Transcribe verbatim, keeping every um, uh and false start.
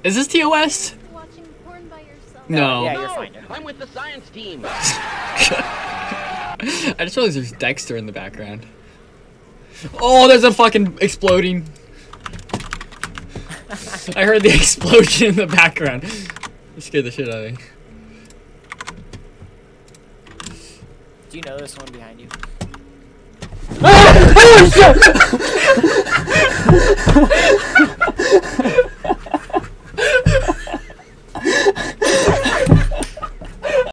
Is this T O S? Watching porn by yourself. No. Yeah, No, you're fine. I'm with the science team. I just realized there's Dexter in the background. Oh, there's a fucking exploding. I heard the explosion in the background. It scared the shit out of me. Do you know there's someone behind you? Oh shit!